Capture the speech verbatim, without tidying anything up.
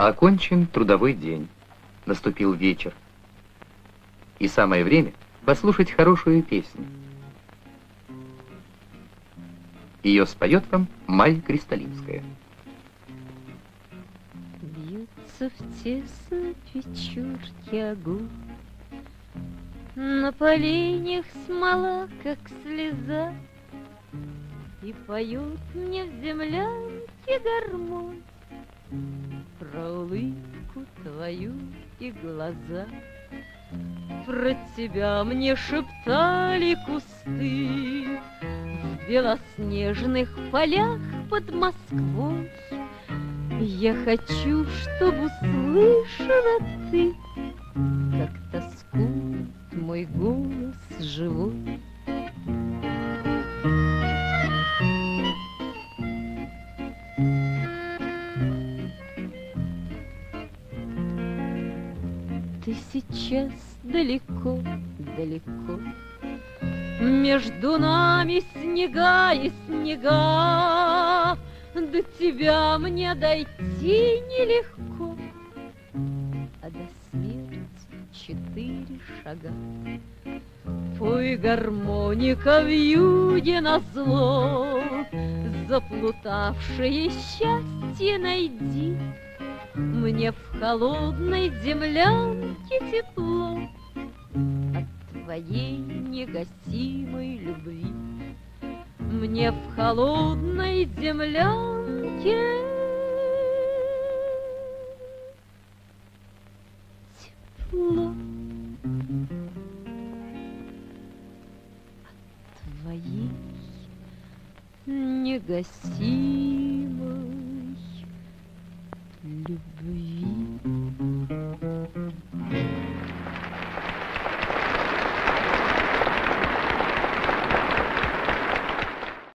Окончен трудовой день. Наступил вечер. И самое время послушать хорошую песню. Ее споет вам Майя Кристалинская. Бьется в тесной печурке огонь, на поленьях смола, как слеза, и поет мне в землянке гармонь про улыбку твою и глаза. Про тебя мне шептали кусты в белоснежных полях под Москвой. Я хочу, чтобы услышала ты, как тоскует мой голос живой. Ты сейчас далеко, далеко, между нами снега и снега, до тебя мне дойти нелегко, а до смерти четыре шага. Пой, гармоника, вьюге назло, заплутавшее счастье найди. Мне в холодной землянке тепло от твоей негасимой любви. Мне в холодной землянке тепло от твоей негасимой любви.